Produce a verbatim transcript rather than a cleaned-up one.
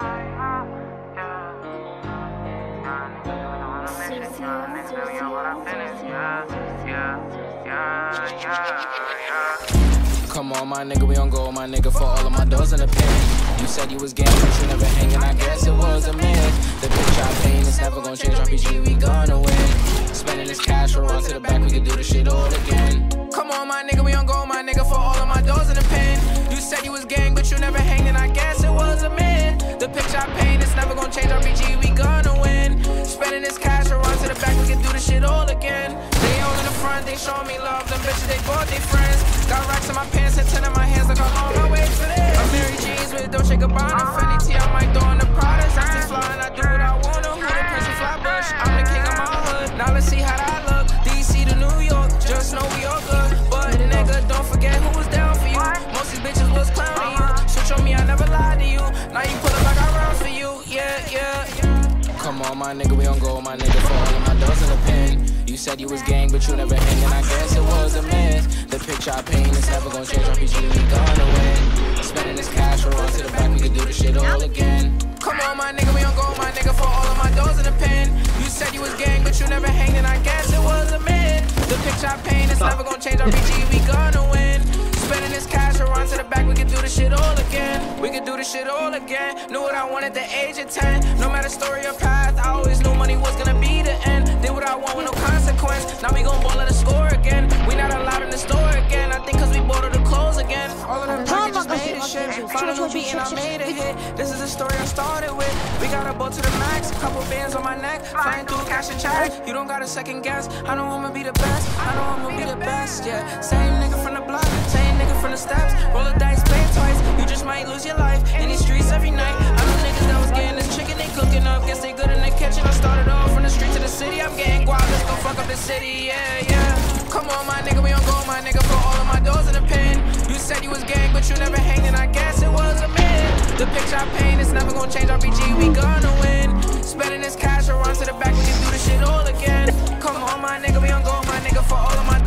Come on, my nigga, we on go, my nigga, for all of my doors in the pen. You said you was game, but you never hanging, I guess it was a myth. The bitch I pain is never gonna change, R P G, we gonna win. Spending this cash, we'll run to the back, we can do this shit all again. Come on, my nigga, we on go, my nigga, for all of my doors in the pen. You said you was gang, but you never hanging, I guess it was a myth. The picture I paint is never gonna change, R P G, we gonna win. Spending this cash, we'll run to the back, we can do this shit all again. They all in the front, they show me love, them bitches, they bought their friends. Got racks in my pants and ten in my hands, like I'm on my way to this. I'm Mary Jeans with Dolce Gabbana, Fendi T, I might throw on the products. I stay flying, I do what I wanna. Who the Prince of Flatbush? I'm the king of my hood. Now let's see how that look. D C to New York, just know we all good. But nigga, don't forget who was down for you. Most these bitches was clowning you. Switch on me, I never lied to you. Now you pull up like I run for you. Yeah, yeah, yeah. Come on, my nigga, we on go, my nigga, for all of my doors in the pen. You said you was gang, but you never hanging, I guess it was a myth. The picture I paint is never gonna change, R P G, we gonna win. Spending this cash, we'll run to the back, we can do this shit all again. Come on, my nigga, we on go, my nigga, for all of my doors in the pen. You said you was gang, but you never hanging, I guess it was a myth. The picture I paint is never gonna change, R P G, we gonna win. Spending this cash, we'll run to the back, we can do this shit all again. We can do this shit all again. Knew what I wanted at the age of ten. No matter story or path, I always knew money was gonna be the end. Did what I want with no consequence. Now we gon' ball at the score again. We not allowed in the store again. I think cause we bought all the clothes again. All of them packages made a shit. Found a new beat and I made a hit. This is the story I started with. We got a boat to the max. Couple bands on my neck. Flying through cash and check. You don't got a second guess. I know I'ma be the best. I know I'ma be the best, yeah. Same nigga from the block. Same nigga from the steps. Roll the dice, play it twice. You just might lose your life in these streets every night. I know niggas that was getting this chicken, they cooking up. Guess they good in the kitchen. I started off from the street to the city. I'm getting guap, let's go fuck up the city, yeah, yeah. Come on, my nigga, we on go, my nigga, for all of my doors in the pen. You said you was gang, but you never hanging, I guess it was a myth. The picture I paint is never gonna change, R P G, we gonna win. Spending this cash, we'll run to the back, we can do this shit all again. Come on, my nigga, we on go, my nigga, for all of my